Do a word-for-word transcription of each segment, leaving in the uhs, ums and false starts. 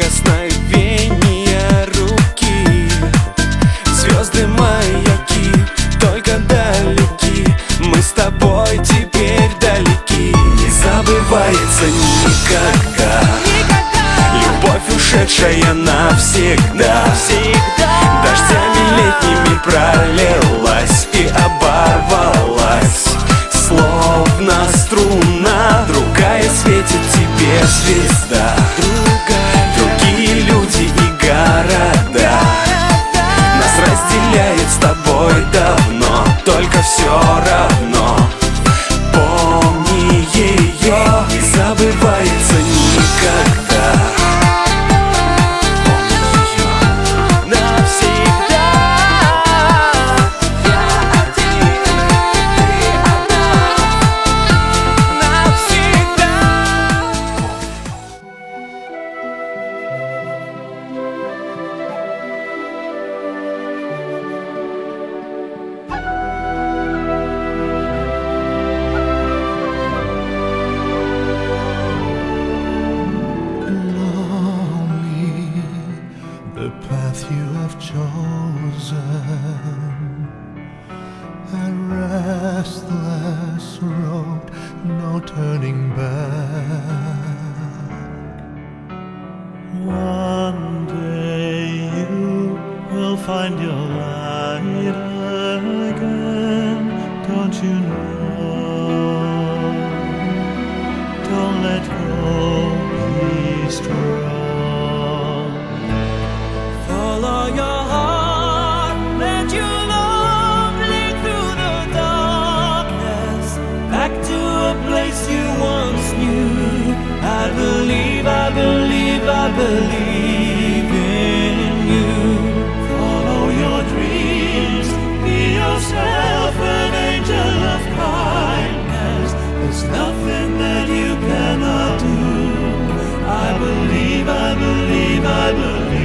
прикосновения руки. Звезды, маяки, только далеки. Мы с тобой теперь далеки. Не забывается никогда, любовь, ушедшая навсегда. Дождями летними пролилась и оборвалась, словно струна. Другая светит тебе звезда, другие люди и города. Нас разделяет с тобой давно, только все равно. Помни ее, не забывается никогда. The path you have chosen, a restless road, no turning back. One day you will find your light again, don't you know? Don't let go, be strong. Follow your heart, let your love lead through the darkness, back to a place you once knew. I believe, I believe, I believe in you. Follow your dreams, be yourself, an angel of kindness. There's nothing that you cannot do. I believe, I believe, I believe.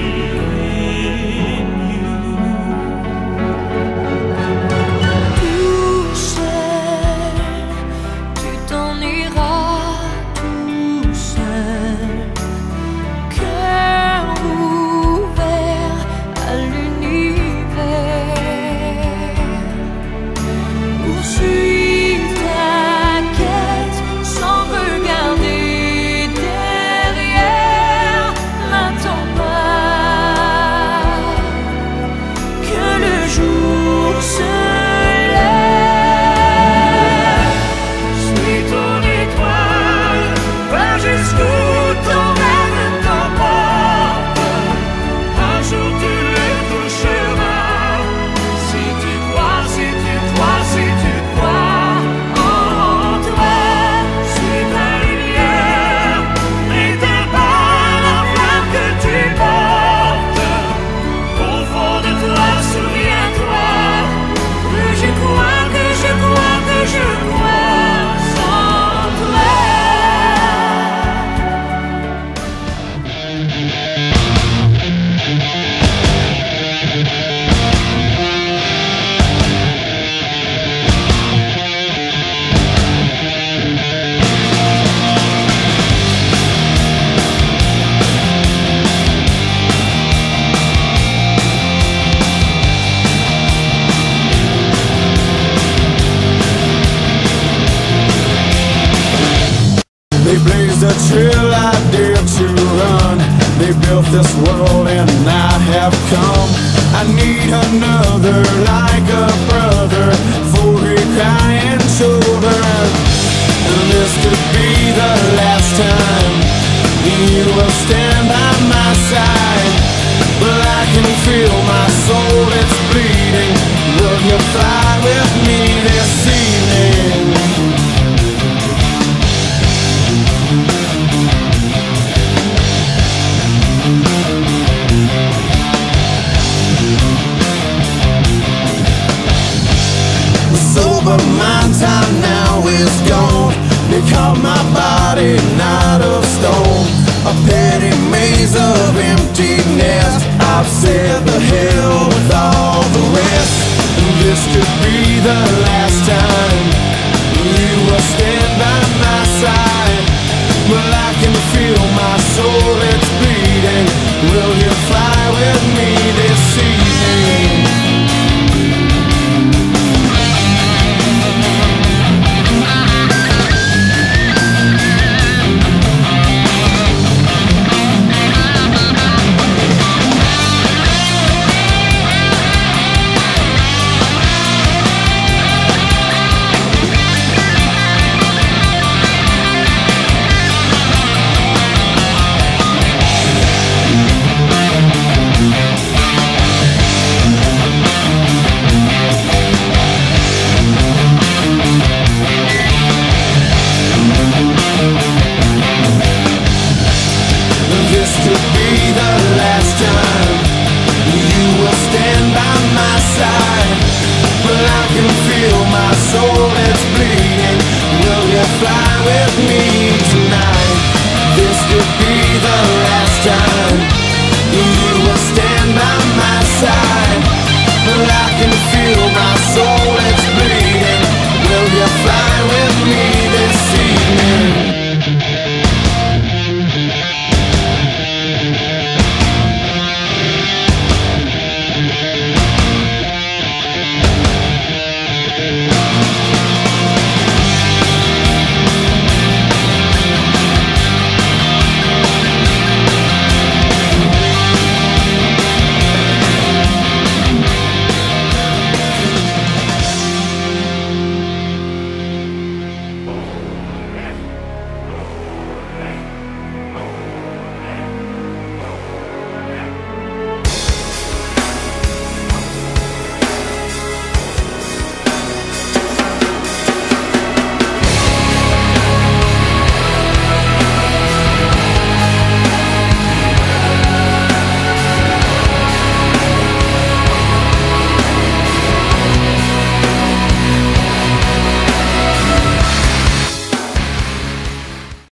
They blazed a trail I dared to run. They built this world and I have come. I need another like a brother for a crying shoulder. And this could be the last time you will stand by my side. But I can feel my soul, it's bleeding. Will you fly with me?